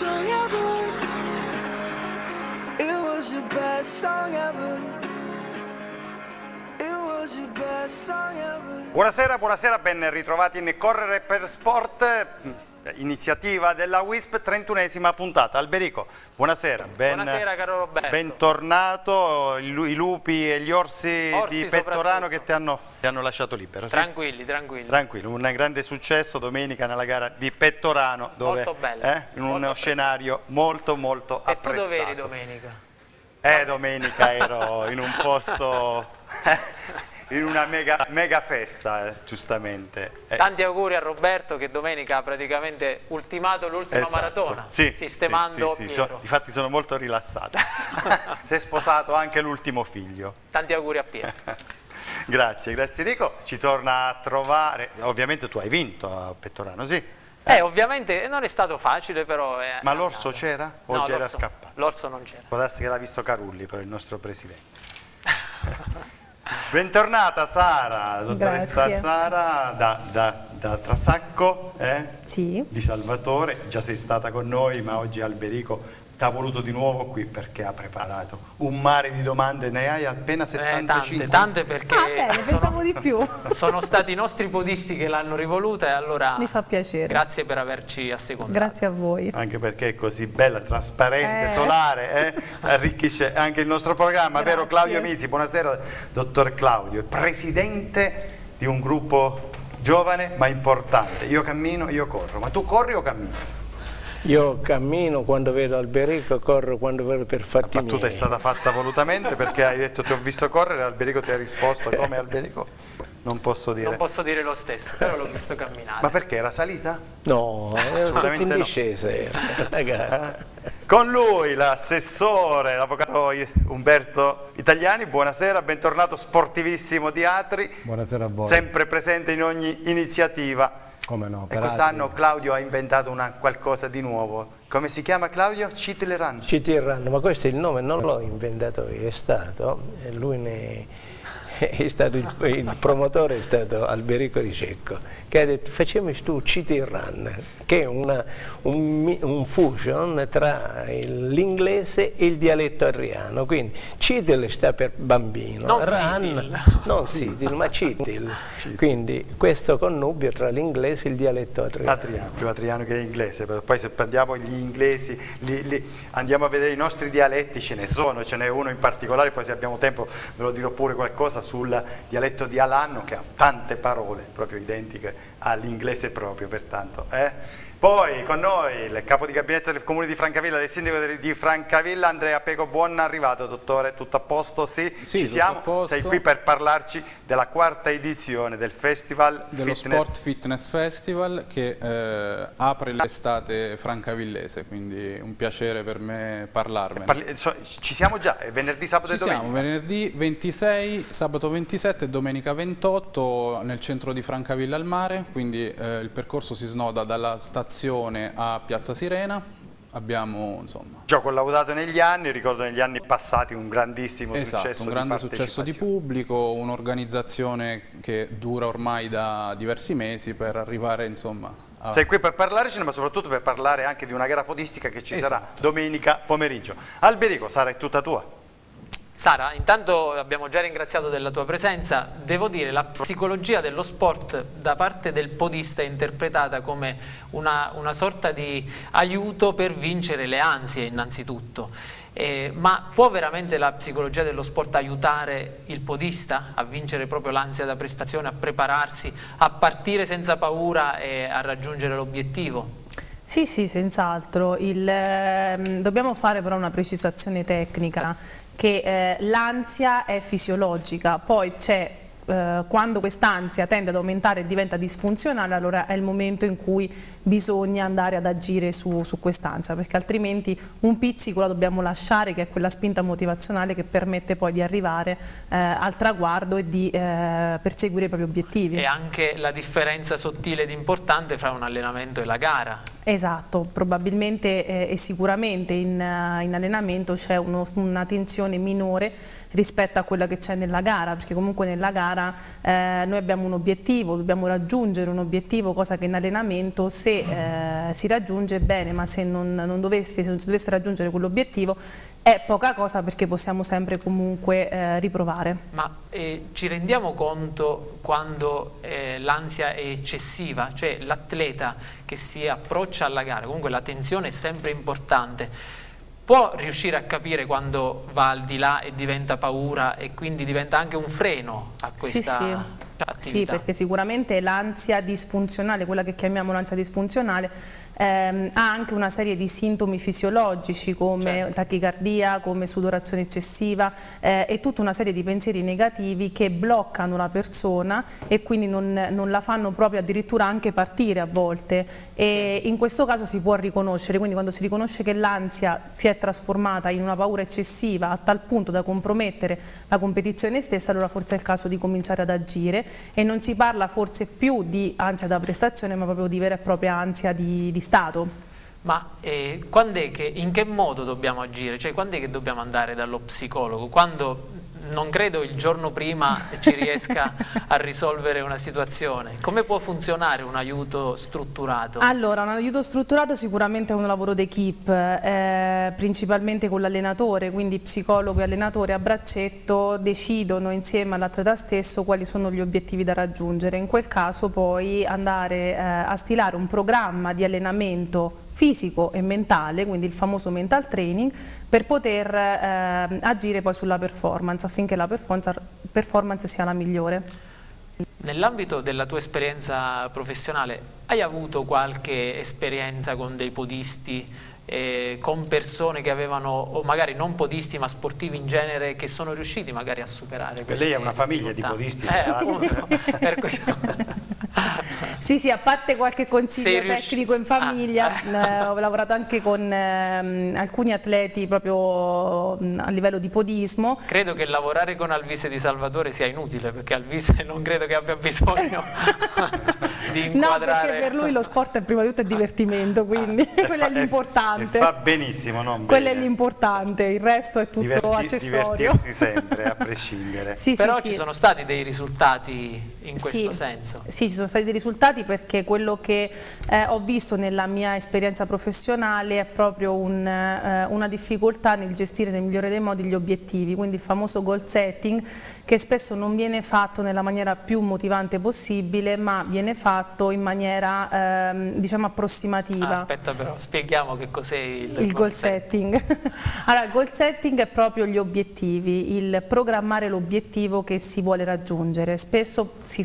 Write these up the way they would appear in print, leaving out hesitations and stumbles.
song ever. It was your best song ever. It was your best song ever. Buonasera, buonasera, ben ritrovati in Correre per Sport, iniziativa della WISP, 31esima puntata. Alberico, buonasera. Buonasera caro Roberto. Bentornato, i lupi e gli orsi di Pettorano che ti hanno lasciato libero. Sì? Tranquilli, tranquilli. Tranquillo, un grande successo domenica nella gara di Pettorano, dove, molto bello, in uno scenario molto apprezzato. E tu dove eri domenica? Domenica ero in un posto... in una mega festa, giustamente. Tanti auguri a Roberto che domenica ha praticamente ultimato l'ultima maratona, sistemando Piero. Difatti sono molto rilassato. Si è sposato anche l'ultimo figlio. Tanti auguri a Piero. Grazie Rico. Ci torna a trovare, ovviamente tu hai vinto a Pettorano, sì? Ovviamente non è stato facile, però... Ma l'orso c'era? O no, già era scappato? L'orso non c'era. Può darsi che l'ha visto Carulli, però il nostro presidente. Bentornata Sara, dottoressa Grazie. Sara da Trasacco, Sì. di Salvatore. Già sei stata con noi, ma oggi Alberico ti ha voluto di nuovo qui perché ha preparato un mare di domande. Ne hai appena 75? Tante perché Ne pensavo di più. sono stati i nostri podisti che l'hanno rivoluta, e allora Mi fa piacere. grazie per averci assecondato. Grazie a voi. Anche perché è così bella, trasparente, solare, arricchisce anche il nostro programma, vero Claudio Mizzi? Buonasera dottor Claudio, è presidente di un gruppo giovane ma importante. Io cammino, io corro, ma tu corri o cammini? Io cammino quando vedo Alberico, corro quando vedo per fatti miei. La battuta è stata fatta volutamente perché hai detto ti ho visto correre, Alberico ti ha risposto come Alberico? Non posso dire. Non posso dire lo stesso, però l'ho visto camminare. Ma perché era salita? No, assolutamente in no. discesa era. Con lui l'assessore, l'avvocato Umberto Italiani, buonasera, bentornato, sportivissimo di Atri. Buonasera a voi. Sempre presente in ogni iniziativa. Come no? E quest'anno Claudio ha inventato qualcosa di nuovo. Come si chiama Claudio? City Run. City Run, ma questo è il nome, non l'ho inventato io, è stato, lui è stato il promotore, è stato Alberico Ricecco, che ha detto facciamo tu City Run, che è un fusion tra l'inglese e il dialetto arriano, quindi Citil sta per bambino, non Run, non Citil, ma Citil, quindi questo connubio tra l'inglese e il dialetto arriano. Più atriano che inglese, poi se prendiamo gli inglesi, andiamo a vedere i nostri dialetti, ce n'è uno in particolare, poi se abbiamo tempo ve lo dirò pure qualcosa sul dialetto di Alanno che ha tante parole proprio identiche all'inglese proprio, pertanto. Poi con noi il capo di gabinetto del comune di Francavilla, del sindaco di Francavilla, Andrea Pego. Buon arrivato dottore, tutto a posto? Sì, ci siamo. Sei qui per parlarci della quarta edizione del festival dello Sport Fitness Festival che apre l'estate francavillese, quindi un piacere per me parlarvene. Ci siamo già, è venerdì, sabato e domenica? Ci siamo, venerdì 26, sabato 27 e domenica 28 nel centro di Francavilla al Mare, quindi il percorso si snoda dalla stazione a Piazza Sirena. Abbiamo insomma già collaudato negli anni, ricordo negli anni passati un grandissimo successo, un grande successo di pubblico, un'organizzazione che dura ormai da diversi mesi per arrivare insomma a... Sei qui per parlarcene, ma soprattutto per parlare anche di una gara podistica che ci sarà domenica pomeriggio. Alberico, Sara, è tutta tua. Sara, intanto abbiamo già ringraziato della tua presenza. Devo dire, la psicologia dello sport da parte del podista è interpretata come una sorta di aiuto per vincere le ansie innanzitutto. Ma può veramente la psicologia dello sport aiutare il podista a vincere proprio l'ansia da prestazione, a prepararsi, a partire senza paura e a raggiungere l'obiettivo? Sì, senz'altro. Dobbiamo fare però una precisazione tecnica, che l'ansia è fisiologica, poi c'è quando quest'ansia tende ad aumentare e diventa disfunzionale, allora è il momento in cui bisogna andare ad agire su quest'ansia, perché altrimenti un pizzico la dobbiamo lasciare, che è quella spinta motivazionale che permette poi di arrivare al traguardo e di perseguire i propri obiettivi. E anche la differenza sottile ed importante fra un allenamento e la gara. Esatto, probabilmente e sicuramente in allenamento c'è una tensione minore rispetto a quella che c'è nella gara, perché comunque nella gara noi abbiamo un obiettivo, dobbiamo raggiungere un obiettivo, cosa che in allenamento se si raggiunge bene, ma se non si dovesse raggiungere quell'obiettivo è poca cosa, perché possiamo sempre comunque riprovare. Ma ci rendiamo conto quando l'ansia è eccessiva, cioè l'atleta che si approccia alla gara, comunque la tensione è sempre importante, può riuscire a capire quando va al di là e diventa paura e quindi diventa anche un freno a questa attività? Sì, perché sicuramente l'ansia disfunzionale, quella che chiamiamo l'ansia disfunzionale, ha anche una serie di sintomi fisiologici come tachicardia, come sudorazione eccessiva e tutta una serie di pensieri negativi che bloccano la persona e quindi non la fanno proprio addirittura anche partire a volte, e in questo caso si può riconoscere, quindi quando si riconosce che l'ansia si è trasformata in una paura eccessiva a tal punto da compromettere la competizione stessa, allora forse è il caso di cominciare ad agire, e non si parla forse più di ansia da prestazione ma proprio di vera e propria ansia di stato. Ma in che modo dobbiamo agire? Cioè, quando è che dobbiamo andare dallo psicologo? Quando non credo il giorno prima ci riesca a risolvere una situazione. Come può funzionare un aiuto strutturato? Allora, un aiuto strutturato sicuramente è un lavoro d'equipe, principalmente con l'allenatore, quindi psicologo e allenatore a braccetto decidono insieme all'atleta stesso quali sono gli obiettivi da raggiungere. In quel caso poi andare a stilare un programma di allenamento fisico e mentale, quindi il famoso mental training, per poter agire poi sulla performance, affinché la performance sia la migliore. Nell'ambito della tua esperienza professionale, hai avuto qualche esperienza con dei podisti, con persone che avevano, o magari non podisti ma sportivi in genere, che sono riusciti magari a superare queste lei ha una famiglia difficoltà? di podisti. Appunto, per questo. Sì, a parte qualche consiglio tecnico in famiglia, ho lavorato anche con alcuni atleti proprio a livello di podismo. Credo che lavorare con Alvise Di Salvatore sia inutile, perché Alvise non credo che abbia bisogno di inquadrare. No, perché per lui lo sport è prima di tutto divertimento, quindi quello è l'importante. Fa benissimo, non quello bene. è l'importante, il resto è tutto accessorio. Divertirsi sempre, a prescindere. Però ci sono stati dei risultati in questo senso. Sì, ci sono stati dei risultati, perché quello che ho visto nella mia esperienza professionale è proprio una difficoltà nel gestire nel migliore dei modi gli obiettivi, quindi il famoso goal setting, che spesso non viene fatto nella maniera più motivante possibile, ma viene fatto in maniera diciamo approssimativa. Aspetta, però spieghiamo che cos'è il goal setting. Allora, il goal setting è proprio gli obiettivi, il programmare l'obiettivo che si vuole raggiungere. Spesso si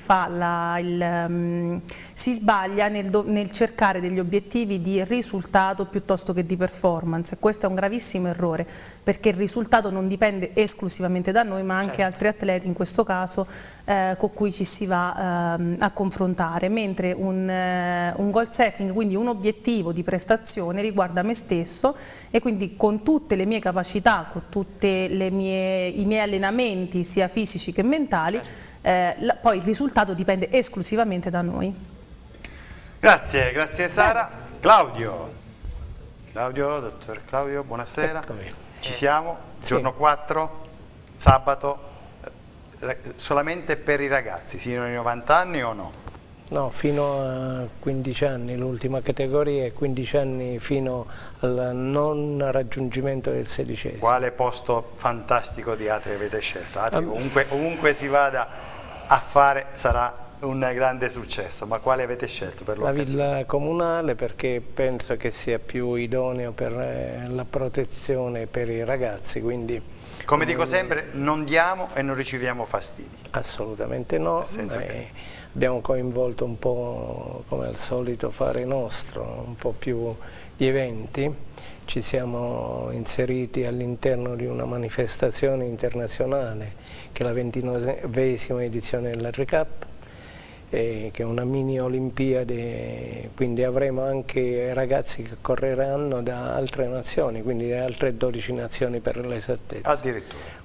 sbaglia nel cercare degli obiettivi di risultato piuttosto che di performance, e questo è un gravissimo errore, perché il risultato non dipende esclusivamente da noi, ma anche altri atleti, in questo caso con cui ci si va a confrontare, mentre un goal setting, quindi un obiettivo di prestazione, riguarda me stesso, e quindi con tutte le mie capacità, con tutti i miei allenamenti sia fisici che mentali, poi il risultato dipende esclusivamente da noi. Grazie Sara. Claudio, dottor Claudio, buonasera. Eccomi. Ci siamo, giorno 4, sabato, solamente per i ragazzi, sino ai 90 anni o no? No, fino a 15 anni, l'ultima categoria, e 15 anni fino al non raggiungimento del 16esimo. Quale posto fantastico di Atri avete scelto? Atri, ovunque si vada a fare sarà un grande successo, ma quale avete scelto per l'occasione? La villa comunale, perché penso che sia più idoneo per la protezione per i ragazzi, quindi... Come dico sempre, non diamo e non riceviamo fastidi. Assolutamente no. Abbiamo coinvolto un po', come al solito, fare nostro, un po' più gli eventi. Ci siamo inseriti all'interno di una manifestazione internazionale che è la 29esima edizione della Cup, che è una mini Olimpiade, quindi avremo anche ragazzi che correranno da altre nazioni, quindi da altre 12 nazioni per l'esattezza. Addirittura.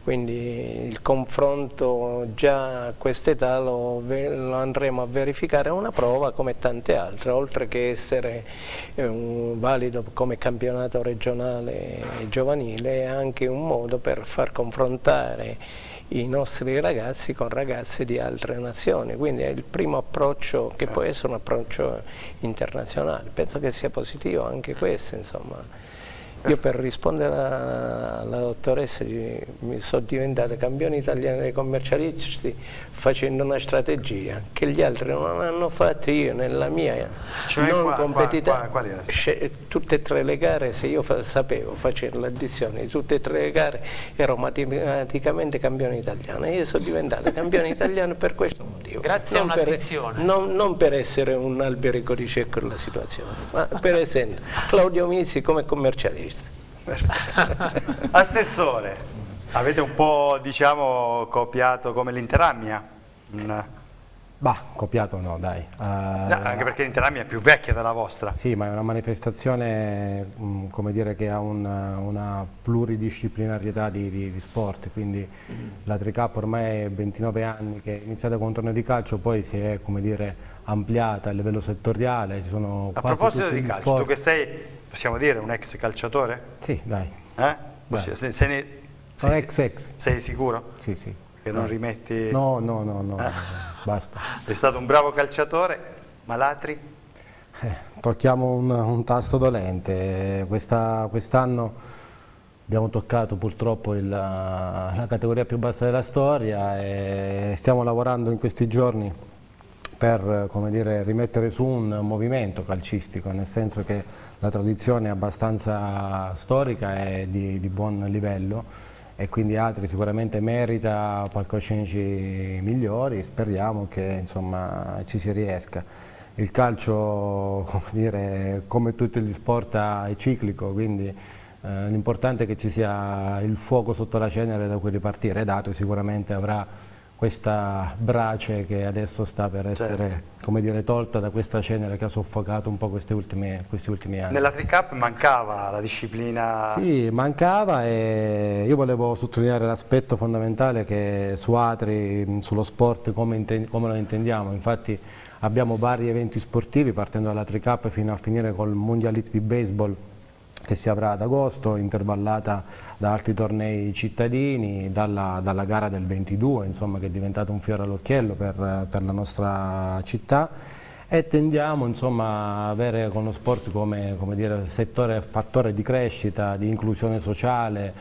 quindi il confronto già a quest'età lo andremo a verificare, è una prova come tante altre, oltre che essere valido come campionato regionale giovanile, è anche un modo per far confrontare i nostri ragazzi con ragazzi di altre nazioni, quindi è il primo approccio che può essere un approccio internazionale. Penso che sia positivo anche questo, insomma. Io per rispondere alla dottoressa mi sono diventato campione italiano dei commercialisti facendo una strategia che gli altri non hanno fatto. Io nella mia non competitività, tutte e tre le gare, se io sapevo, facevo l'addizione di tutte e tre le gare, ero matematicamente campione italiano, e io sono diventato campione italiano per questo motivo. Grazie a un'addizione. Non per essere un Alberico di Cecco nella situazione, ma per essere Claudio Mizzi come commercialista. Assessore, avete un po', diciamo, copiato come l'Interammia? Bah, copiato no, dai. No, anche perché l'Interammia è più vecchia della vostra. Sì, ma è una manifestazione, come dire, che ha una pluridisciplinarietà di sport, quindi la Tricup ormai è 29 anni che è iniziata con un torneo di calcio, poi si è, come dire, ampliata a livello settoriale. Ci sono a proposito di calcio, sport. Tu che sei, possiamo dire, un ex calciatore? Sì, dai. Sei sicuro? Sì, sì. Che non rimetti... No, basta. È stato un bravo calciatore, ma l'Atri? Tocchiamo un tasto dolente. Quest'anno abbiamo toccato purtroppo la categoria più bassa della storia e stiamo lavorando in questi giorni per, come dire, rimettere su un movimento calcistico, nel senso che la tradizione è abbastanza storica e di buon livello, e quindi Atri sicuramente merita palcoscenici migliori. Speriamo che, insomma, ci si riesca. Il calcio, come dire, come tutti gli sport, è ciclico, quindi l'importante è che ci sia il fuoco sotto la cenere da cui ripartire. Atri sicuramente avrà questa brace che adesso sta per essere, come dire, tolta da questa cenere che ha soffocato un po' questi ultimi anni. Nella Tricup mancava la disciplina? Sì, mancava, e io volevo sottolineare l'aspetto fondamentale che su Atri, sullo sport come lo intendiamo. Infatti abbiamo vari eventi sportivi, partendo dalla Tricup fino a finire col Mondialite di Baseball che si avrà ad agosto, intervallata da altri tornei cittadini, dalla gara del 22, insomma, che è diventato un fiore all'occhiello per la nostra città, e tendiamo, insomma, a avere con lo sport come dire, fattore di crescita, di inclusione sociale,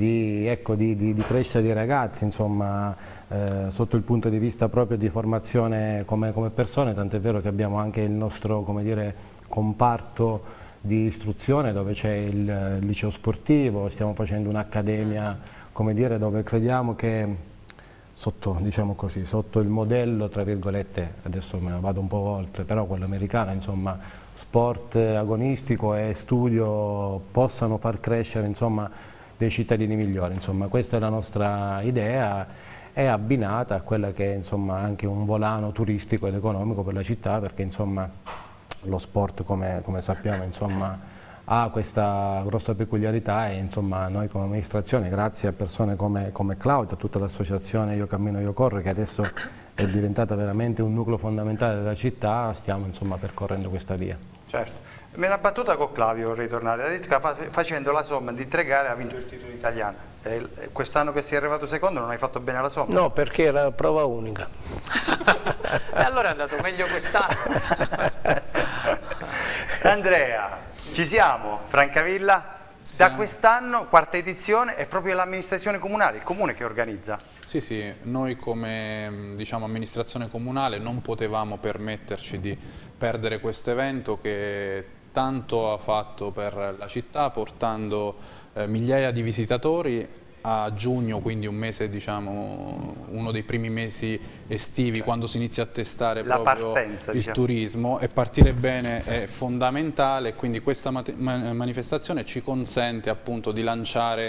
di crescita dei ragazzi, insomma, sotto il punto di vista proprio di formazione come persone, tant'è vero che abbiamo anche il nostro, come dire, comparto di istruzione dove c'è il liceo sportivo. Stiamo facendo un'accademia, come dire, dove crediamo che sotto il modello, tra virgolette, adesso me ne vado un po' oltre, però quello americano, insomma, sport agonistico e studio possano far crescere, insomma, dei cittadini migliori. Insomma, questa è la nostra idea, è abbinata a quella che è, insomma, anche un volano turistico ed economico per la città, perché, insomma, lo sport, come sappiamo, insomma, ha questa grossa peculiarità, e, insomma, noi come amministrazione, grazie a persone come Claudio, a tutta l'associazione Io Cammino Io Corro, che adesso è diventata veramente un nucleo fondamentale della città, stiamo, insomma, percorrendo questa via. Certo. Me la battuta con Claudio, vorrei tornare. Ha detto che facendo la somma di 3 gare ha vinto il titolo italiano. Quest'anno che sei arrivato secondo non hai fatto bene la somma? No, perché era la prova unica. E allora è andato meglio quest'anno. Andrea, ci siamo? Francavilla? Da quest'anno, quarta edizione, è proprio l'amministrazione comunale, il comune che organizza? Sì, noi come, diciamo, amministrazione comunale non potevamo permetterci di perdere questo evento che tanto ha fatto per la città, portando migliaia di visitatori a giugno, quindi un mese, diciamo, uno dei primi mesi estivi, quando si inizia a testare proprio il turismo, e partire bene è fondamentale. Quindi questa manifestazione ci consente appunto di lanciare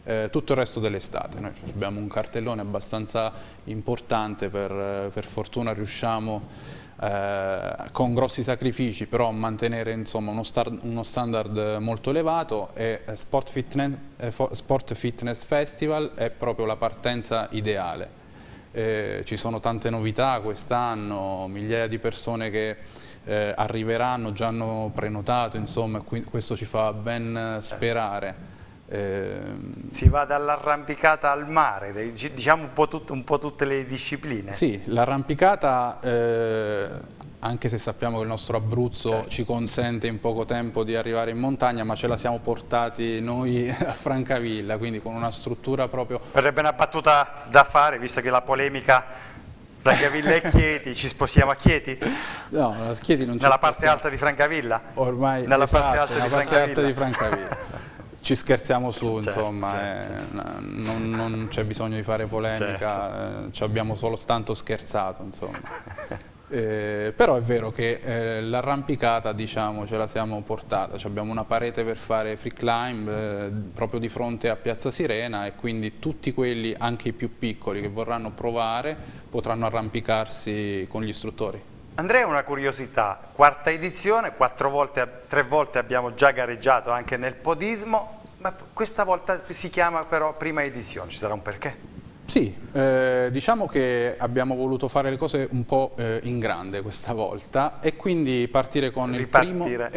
tutto il resto dell'estate. Noi abbiamo un cartellone abbastanza importante, per fortuna riusciamo con grossi sacrifici però a mantenere, insomma, uno standard molto elevato, e Sport Fitness Festival è proprio la partenza ideale. Ci sono tante novità quest'anno, migliaia di persone che arriveranno, già hanno prenotato, insomma, questo ci fa ben sperare. Si va dall'arrampicata al mare, diciamo un po' tutte le discipline. Sì, l'arrampicata, anche se sappiamo che il nostro Abruzzo ci consente in poco tempo di arrivare in montagna, ma ce la siamo portati noi a Francavilla, quindi con una struttura proprio... Verrebbe una battuta da fare, visto che la polemica Francavilla e Chieti, ci spostiamo a Chieti? No, a Chieti non ci nella parte alta di Francavilla? Ormai, nella parte alta di Francavilla. Ci scherziamo su, insomma, non c'è bisogno di fare polemica, ci abbiamo soltanto scherzato, insomma. Però è vero che l'arrampicata, diciamo, ce la siamo portata, abbiamo una parete per fare free climb proprio di fronte a Piazza Sirena, e quindi tutti quelli, anche i più piccoli, che vorranno provare potranno arrampicarsi con gli istruttori. Andrea, una curiosità, quarta edizione, 3 volte abbiamo già gareggiato anche nel podismo, ma questa volta si chiama però prima edizione, ci sarà un perché? Sì, diciamo che abbiamo voluto fare le cose un po' in grande questa volta, e quindi partire con ripartire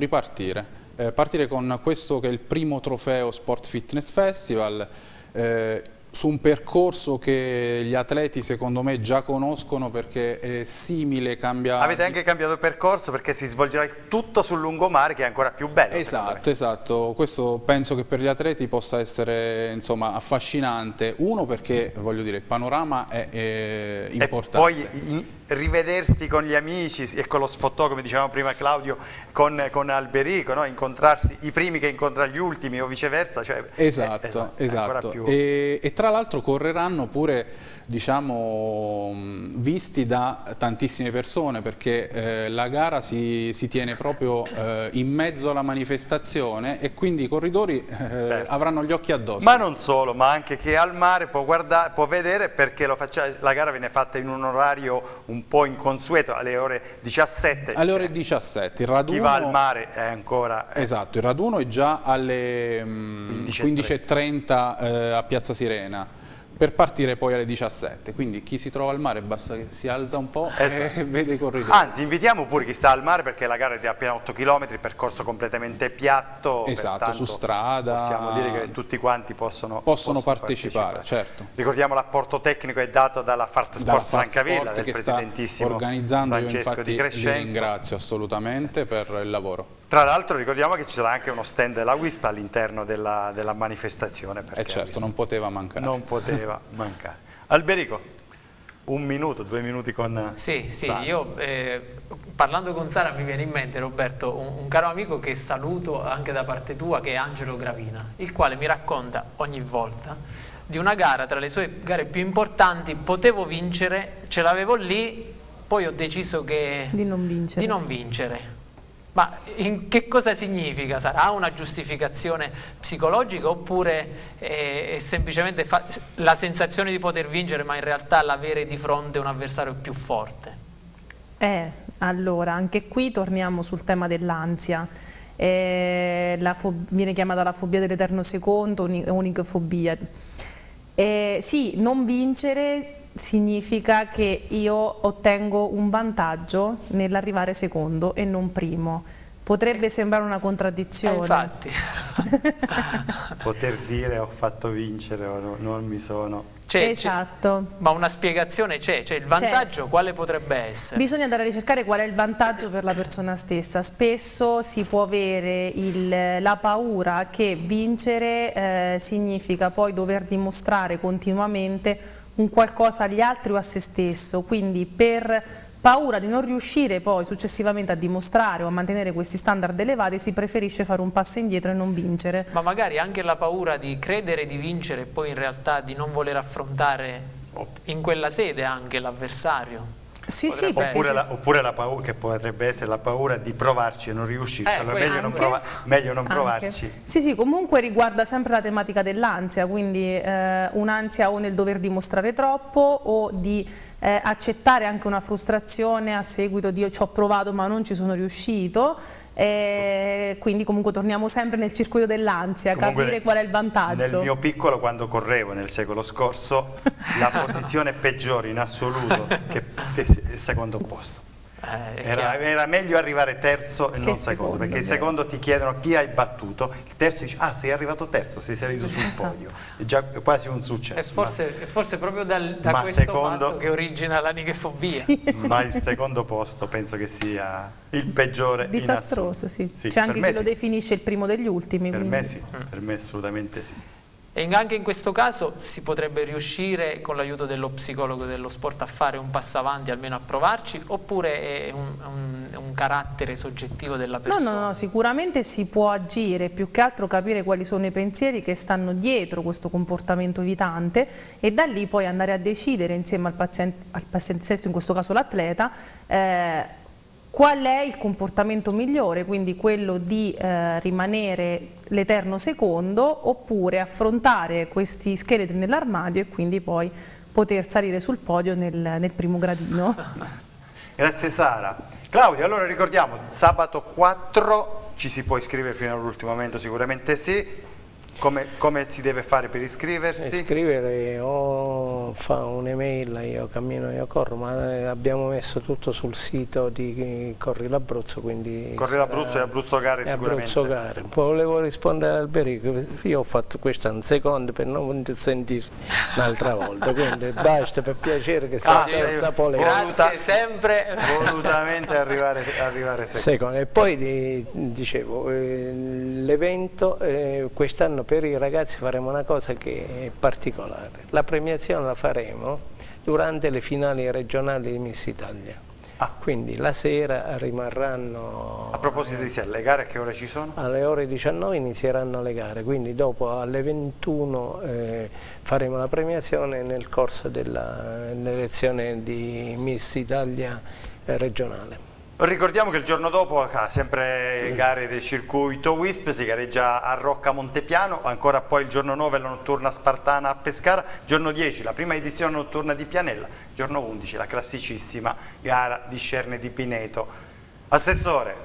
con questo che è il primo trofeo Sport Fitness Festival, su un percorso che gli atleti secondo me già conoscono, perché è simile, cambia... Avete anche cambiato percorso, perché si svolgerà tutto sul lungomare, che è ancora più bello. Esatto, questo penso che per gli atleti possa essere, insomma, affascinante. Uno, perché, voglio dire, il panorama è importante. E poi rivedersi con gli amici e con lo sfottò, come dicevamo prima Claudio, con Alberico, no? Incontrarsi i primi che incontrano gli ultimi o viceversa. Cioè, esatto. Più... E tra l'altro correranno pure, diciamo, visti da tantissime persone, perché la gara si tiene proprio in mezzo alla manifestazione, e quindi i corridori avranno gli occhi addosso. Ma non solo, ma anche chi è al mare può vedere, perché la gara viene fatta in un orario un po' inconsueto, alle ore 17. Alle ore 17, il raduno... Chi va al mare è ancora... Esatto, il raduno è già alle 15:30 a Piazza Sirena, per partire poi alle 17, quindi chi si trova al mare basta che si alza un po' e vede i corridori. Anzi, invitiamo pure chi sta al mare, perché la gara è di appena 8 km, percorso completamente piatto. Esatto, su strada. Possiamo dire che tutti quanti possono partecipare, certo. Ricordiamo l'apporto tecnico è dato dalla Fart Sport Francavilla, del che presidentissimo sta organizzando. Francesco io infatti Di Crescenzo. Li ringrazio assolutamente per il lavoro. Tra l'altro ricordiamo che ci sarà anche uno stand della WISP all'interno della manifestazione. Certo, non poteva mancare. Non poteva mancare. Alberico, 1 minuto, 2 minuti con Sara. Io parlando con Sara mi viene in mente, Roberto, un caro amico che saluto anche da parte tua, che è Angelo Gravina, il quale mi racconta ogni volta di una gara, tra le sue gare più importanti: potevo vincere, ce l'avevo lì, poi ho deciso di non vincere. Ma che cosa significa? Sarà una giustificazione psicologica, oppure è semplicemente la sensazione di poter vincere, ma in realtà l'avere di fronte un avversario più forte? Allora, anche qui torniamo sul tema dell'ansia. Viene chiamata la fobia dell'eterno secondo, unicofobia. Sì, non vincere significa che io ottengo un vantaggio nell'arrivare secondo e non primo. Potrebbe sembrare una contraddizione. Infatti. Poter dire ho fatto vincere o non mi sono... Esatto. Ma una spiegazione c'è, il vantaggio quale potrebbe essere? Bisogna andare a ricercare qual è il vantaggio per la persona stessa. Spesso si può avere la paura che vincere significa poi dover dimostrare continuamente un qualcosa agli altri o a se stesso, quindi per paura di non riuscire poi successivamente a dimostrare o a mantenere questi standard elevati si preferisce fare un passo indietro e non vincere. Ma magari anche la paura di credere di vincere e poi in realtà di non voler affrontare in quella sede anche l'avversario. Sì, sì, oppure la paura, che potrebbe essere la paura di provarci e non riuscirci, allora meglio non provarci. Sì, sì, comunque riguarda sempre la tematica dell'ansia, quindi un'ansia o nel dover dimostrare troppo o di accettare anche una frustrazione a seguito di io ci ho provato ma non ci sono riuscito. Quindi comunque torniamo sempre nel circuito dell'ansia, capire qual è il vantaggio. Nel mio piccolo, quando correvo nel secolo scorso, la posizione peggiore in assoluto che il secondo posto. Era meglio arrivare terzo e non secondo, perché il secondo ti chiedono chi hai battuto, il terzo dice sei arrivato terzo, sei salito sul podio, è già quasi un successo. E forse proprio da questo fatto che origina l'anichefobia. Sì. Ma il secondo posto penso che sia il peggiore, disastroso, sì. Sì, c'è anche chi lo sì. definisce il primo degli ultimi. Per quindi. me sì, per me assolutamente sì. E anche in questo caso si potrebbe riuscire con l'aiuto dello psicologo dello sport a fare un passo avanti, almeno a provarci, oppure è un carattere soggettivo della persona? No, sicuramente si può agire, più che altro capire quali sono i pensieri che stanno dietro questo comportamento evitante e da lì poi andare a decidere insieme al paziente stesso, in questo caso l'atleta, qual è il comportamento migliore, quindi quello di rimanere l'eterno secondo oppure affrontare questi scheletri nell'armadio e quindi poi poter salire sul podio nel primo gradino. Grazie Sara. Claudio, allora ricordiamo, sabato 4 ci si può iscrivere fino all'ultimo momento, sicuramente sì. Come si deve fare per iscriversi? Iscrivere o fa un'email, io cammino, io corro, ma abbiamo messo tutto sul sito di Corri l'Abruzzo, quindi Corri l'Abruzzo e Abruzzo Gare sicuramente. Abruzzo Gare. Poi volevo rispondere al Berico, io ho fatto questo un secondo per non sentirti un'altra volta, quindi basta, per piacere che sia senza polemica. Grazie sempre. Volutamente arrivare secondo. E poi dicevo, l'evento quest'anno per i ragazzi faremo una cosa che è particolare, la premiazione la faremo durante le finali regionali di Miss Italia, quindi la sera rimarranno... A proposito di sé, le gare a che ore ci sono? Alle ore 19 inizieranno le gare, quindi dopo alle 21 faremo la premiazione nel corso dell'elezione di Miss Italia regionale. Ricordiamo che il giorno dopo, sempre gare del circuito WISP, si gareggia a Rocca Montepiano, ancora poi il giorno 9 la notturna spartana a Pescara, giorno 10 la prima edizione notturna di Pianella, giorno 11 la classicissima gara di Scerne di Pineto. Assessore,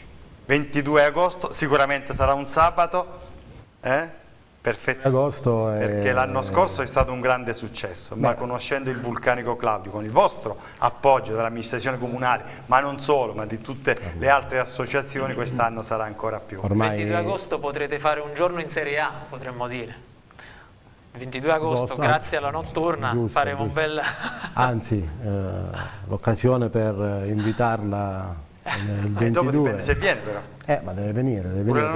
22 agosto, sicuramente sarà un sabato, Perfetto. Agosto perché l'anno scorso è stato un grande successo, ma conoscendo il Vulcanico Claudio, con il vostro appoggio dell'amministrazione comunale, ma non solo, ma di tutte le altre associazioni, quest'anno sarà ancora più. Ormai... Il 22 agosto potrete fare un giorno in Serie A, potremmo dire. Il 22 agosto, grazie alla notturna, faremo un bel... Anzi, l'occasione per invitarla il 22. Dopo dipende se viene però. Ma deve venire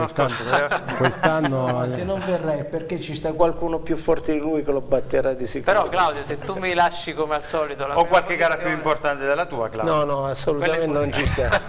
quest'anno. Ma se non verrà è perché ci sta qualcuno più forte di lui che lo batterà di sicuro. Però Claudio, se tu mi lasci come al solito la o qualche gara più importante della tua, Claudio? No, assolutamente non ci sta.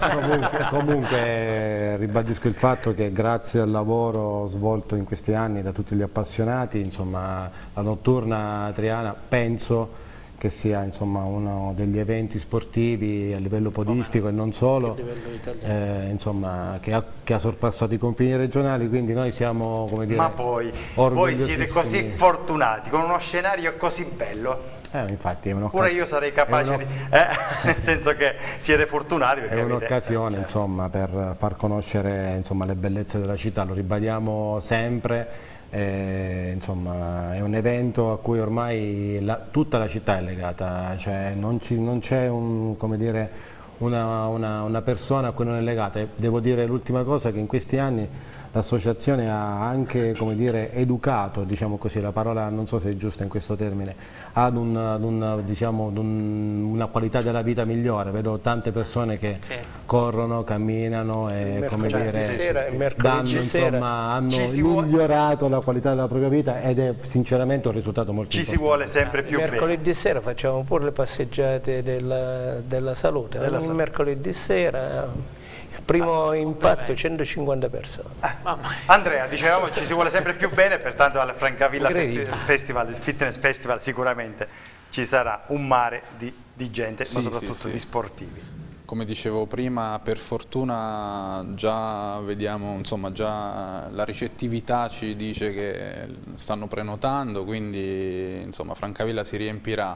comunque ribadisco il fatto che grazie al lavoro svolto in questi anni da tutti gli appassionati, insomma, la notturna triana penso che sia insomma uno degli eventi sportivi a livello podistico e non solo, insomma, che ha sorpassato i confini regionali, quindi noi siamo, come dire, ma poi voi siete così fortunati con uno scenario così bello. Infatti è pure io sarei capace di nel senso che siete fortunati perché è un'occasione insomma per far conoscere insomma le bellezze della città, lo ribadiamo sempre. Insomma, è un evento a cui ormai tutta la città è legata, cioè non c'è una persona a cui non è legata. Devo dire l'ultima cosa, che in questi anni l'associazione ha anche, come dire, educato, diciamo così, la parola non so se è giusta in questo termine, ad una qualità della vita migliore. Vedo tante persone che corrono, camminano e hanno migliorato la qualità della propria vita ed è sinceramente un risultato molto importante. Ci si vuole sempre più bene. Mercoledì sera facciamo pure le passeggiate della salute, il mercoledì sera... Primo impatto 150 persone. Andrea, dicevamo ci si vuole sempre più bene, pertanto al Francavilla Festival, il Fitness Festival sicuramente ci sarà un mare di gente, Sì, ma sì, soprattutto sì. di sportivi. Come dicevo prima, per fortuna già vediamo, insomma, già la ricettività ci dice che stanno prenotando, quindi insomma Francavilla si riempirà.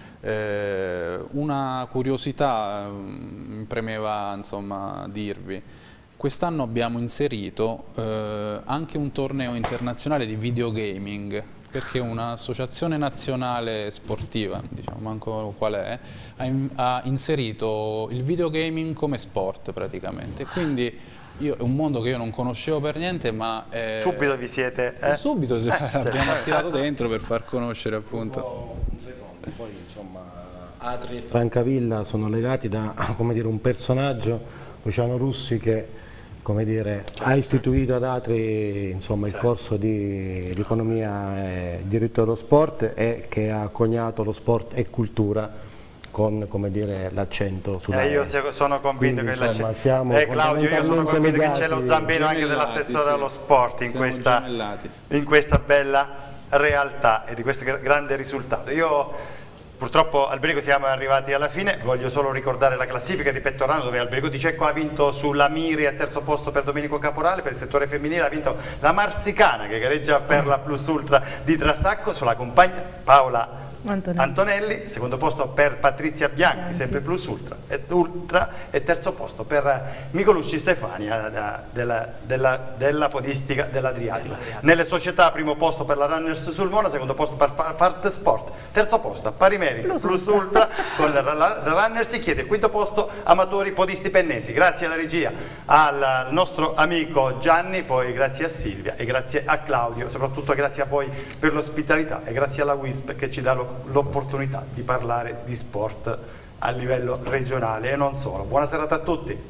Una curiosità mi premeva, insomma, dirvi. Quest'anno abbiamo inserito anche un torneo internazionale di videogaming, perché un'associazione nazionale sportiva, diciamo manco qual è, ha inserito il videogaming come sport praticamente. Quindi è un mondo che io non conoscevo per niente, ma Subito vi siete... subito certo. abbiamo attirato dentro per far conoscere, appunto. Un secondo, poi insomma Atri e Francavilla sono legati da, come dire, un personaggio, Luciano Russi, che, come dire, ha istituito ad Atri, insomma, il corso di economia e diritto dello sport, e che ha coniato lo sport e cultura con, come dire, l'accento sulla io sono convinto Quindi, che insomma, siamo Claudio, io sono convinto che c'è lo legati- zampino anche Gemellati, dell'assessore sì. allo sport in Siamo questa, gemellati. in questa bella realtà e di questo grande risultato. Io purtroppo Alberico siamo arrivati alla fine, voglio solo ricordare la classifica di Pettorano, dove Alberico Di Cecco ha vinto sulla Miri al terzo posto per Domenico Caporale, per il settore femminile ha vinto la Marsicana che gareggia per la Plus Ultra di Trasacco, sulla compagna Paola Antonelli, secondo posto per Patrizia Bianchi, sempre Plus Ultra, e terzo posto per Micolucci Stefania della podistica dell'Adriatico. Nelle società primo posto per la Runners Sulmona, secondo posto per Fart Sport, terzo posto a pari merito Plus Ultra con la Runners si chiede, quinto posto amatori podisti pennesi. Grazie alla regia, al nostro amico Gianni, poi grazie a Silvia e grazie a Claudio, soprattutto grazie a voi per l'ospitalità e grazie alla WISP che ci dà l'opportunità di parlare di sport a livello regionale e non solo. Buona serata a tutti.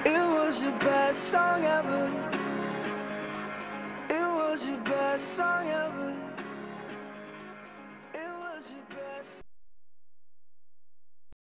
Song ever. It was your best song ever.